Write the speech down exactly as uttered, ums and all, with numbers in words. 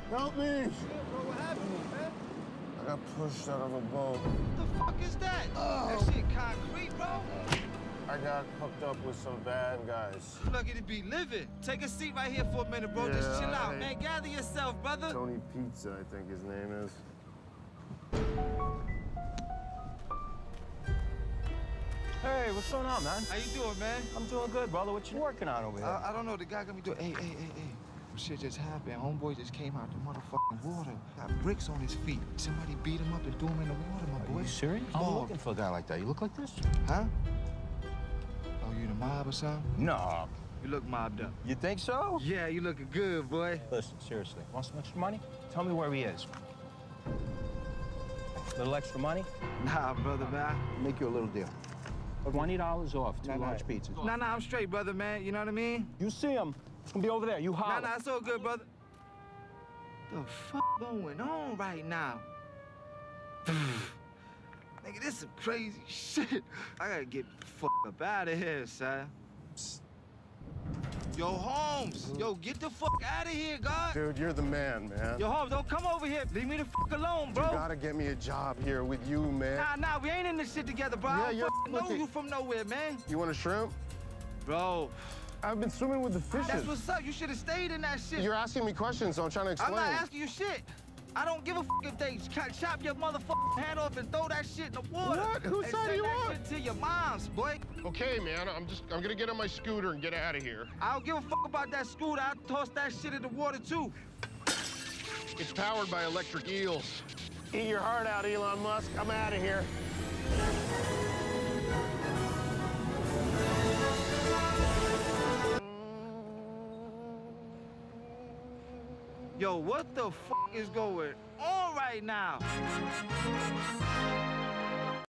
Help me! Shit, bro, what happened, man? I got pushed out of a boat. What the fuck is that? Oh. That shit concrete, bro. I got hooked up with some bad guys. You lucky to be living. Take a seat right here for a minute, bro. Yeah, Just chill out, I... man. Gather yourself, brother. Tony Pizza, I think his name is. Hey, what's going on, man? How you doing, man? I'm doing good, brother. What you working on over here? I, I don't know. The guy got me doing. Hey, hey, hey, hey. Shit just happened. Homeboy just came out the motherfucking water. Got bricks on his feet. Somebody beat him up and threw him in the water, my boy. Are you serious? Oh. I'm looking for a guy like that. You look like this? Huh? Oh, you the mob or something? No. You look mobbed up. You think so? Yeah, you looking good, boy. Listen, seriously. Want some extra money? Tell me where he is. Little extra money? Nah, brother, man. Make you a little deal. twenty dollars off, two nah, large nah. pizzas. Nah, nah, I'm straight, brother, man. You know what I mean? You see him. It's gonna be over there. You holler. Nah, nah, it's all good, brother. The fuck going on right now? Nigga, this some crazy shit. I gotta get the fuck up out of here, son. Psst. Yo, Holmes. Yo, get the fuck out of here, God. Dude, you're the man, man. Yo, Holmes, don't come over here. Leave me the fuck alone, bro. You gotta get me a job here with you, man. Nah, nah, we ain't in this shit together, bro. Yeah, I don't you're fucking know looking- you from nowhere, man. You want a shrimp? Bro. I've been swimming with the fishes. That's what's up. You should have stayed in that shit. You're asking me questions, so I'm trying to explain. I'm not asking you shit. I don't give a fuck if they chop your motherfucking hand off and throw that shit in the water. What? Whose and side say are you that on? shit to your mom's, boy. Okay, man, I'm just, I'm gonna get on my scooter and get out of here. I don't give a fuck about that scooter. I'll toss that shit in the water, too. It's powered by electric eels. Eat your heart out, Elon Musk. I'm out of here. Yo, what the fuck is going on right now?